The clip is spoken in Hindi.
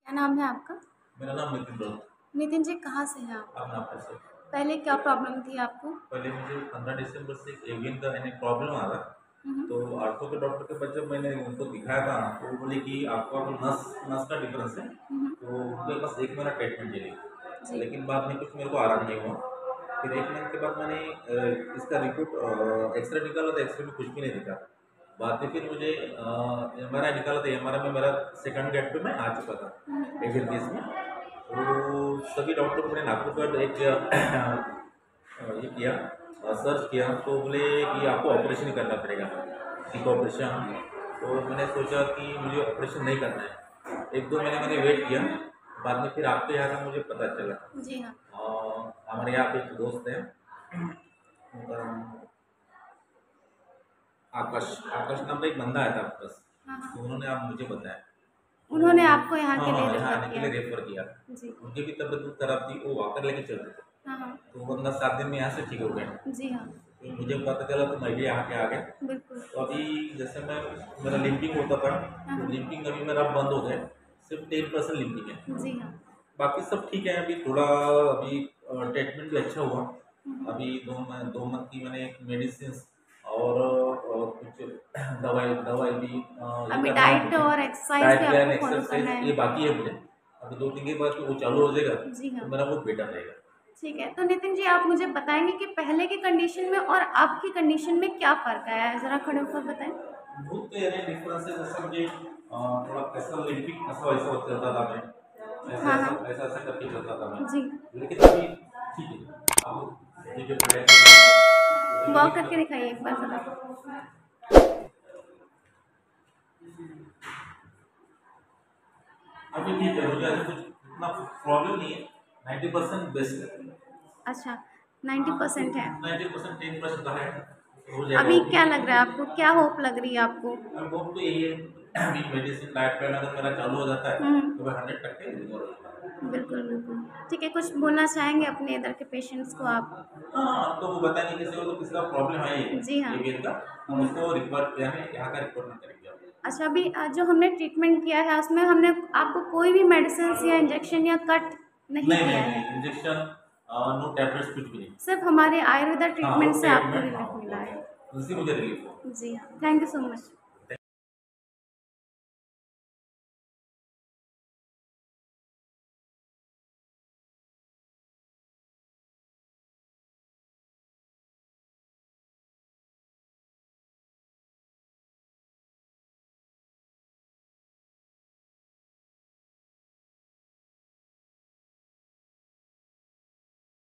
क्या नाम है आपका? मेरा नाम नितिन रॉय। नितिन जी, कहाँ से हैं आप? आप नागपुर से। पहले क्या प्रॉब्लम थी आपको? पहले मुझे 15 दिसंबर से एवियन का यानी प्रॉब्लम आ रहा। हुँ, तो आर्थो के डॉक्टर के पास जब मैंने उनको दिखाया था तो वो बोले कि आपको अब नस नस का डिफरेंस है, हुँ, तो उनके पास 1 महीना ट्रीटमेंट चाहिए। जी। लेकिन बाद में कुछ मेरे को आराम नहीं हुआ। फिर 1 महीने के बाद मैंने इसका रिपोर्ट एक्सरे निकाला तो एक्सरे में कुछ भी नहीं दिखा। बाद में फिर मुझे एमआरआई निकाला था। एमआरआई में मेरा सेकंड गेट पे मैं आ चुका था एवियन केस में। तो सभी डॉक्टर को मैंने नागपुर का एक ये किया, सर्च किया तो बोले कि आपको ऑपरेशन ही करना पड़ेगा, एक ऑपरेशन। तो मैंने सोचा कि मुझे ऑपरेशन नहीं करना है। 1-2 महीने मैंने वेट किया। बाद में फिर आपके यहाँ का मुझे पता चला। जी हाँ। हमारे यहाँ पे एक दोस्त है, उनका नाम आकाश आकाश नाम का एक बंदा आया था आपके पास। हाँ, हाँ। तो उन्होंने आप मुझे बताया। तो उन्होंने आपको यहाँ हाँ के लिए हाँ, यहाँ रेफ़र आने के किया? लिए रेफर किया। जी। उनकी भी तबीयत बहुत खराब थी, वो वाकर लेके चलते थे। हाँ, हाँ। तो वरना 7 दिन में यहाँ से ठीक हो गए। जी हाँ, तो मुझे पता चला तो मैं भी यहाँ के आ गया। बिल्कुल। तो अभी जैसे मैं मेरा लिम्पिंग होता था, हाँ, तो हाँ। लिम्पिंग अभी मेरा बंद हो गया। सिर्फ 10% लिम्पिंग है। जी हाँ। बाकी सब ठीक है। अभी थोड़ा अभी ट्रीटमेंट भी अच्छा हुआ। हुँ, हुँ। अभी 2 मंथ की मैंने मेडिसिन और कुछ दवाई दवाई भी ये अभी कर रहा हूँ डाइट मुझे। और एक्सरसाइज़ भी डाइट प्लान आपको फ़ॉलो करना एक्सरसाइज ये है। बाकी है मुझे। अभी 2-3 के बाद वो चालू हो जाएगा जी तो हाँ। मेरा वो बेटर रहेगा। ठीक है, तो नितिन जी, आप मुझे बताएँगे कि पहले की कंडीशन में और अब की कंडीशन में क्या फ़र्क आया है? ज़रा खड़े होकर बताएँ। बहुत तो यानी डिफरेंस है। जैसे मुझे थोड़ा ऐसा लिम्पिक ऐसा वैसा चलता था मैं, ऐसा हाँ, ऐसा हाँ। ऐसा ऐसा करके चलता था मैं। जी। लेकिन अभी ठीक है। अब ये जो पढ़ाई कर रहा हूँ, तो वॉक ये करके दिखाइए एक बार ज़रा। अभी ठीक है। मुझे ऐसा कुछ इतना प्रॉब्लम नहीं है। 90% बेस्ट है। अच्छा, 90% है। 90% 10% है, हो जाएगा अभी वो भी। क्या लग रहा है आपको? क्या होप लग रही है आपको? अब वो तो यही है। अभी मेडिसिन डाइट प्लान अगर मेरा चालू हो जाता है हुँ, तो मैं 100% रिकवर हो जाऊंगा। बिल्कुल, बिल्कुल। ठीक है, कुछ बोलना चाहेंगे अपने इधर के पेशेंट्स को आप? हाँ, तो वो बताएंगे किसी को तो किसी का प्रॉब्लम है ये जी हाँ। एवियन का, हम हुँ। उसको रिकवर यानी यहाँ का रिक्वायरमेंट करेंगे आप। अच्छा, अभी जो हमने ट्रीटमेंट किया है उसमें हमने आपको कोई भी मेडिसिन्स या इंजेक्शन या कट नहीं नहीं किया नहीं है? नहीं, इंजेक्शन नो टैबलेट्स कुछ भी नहीं। सिर्फ़ हमारे आयुर्वेदा हाँ वो ट्रीटमेंट से आपको ट्रीटमेंट, हाँ रिलीफ़ मिला है। उससे मुझे रिलीफ हुआ। जी हाँ, थैंक यू सो मच।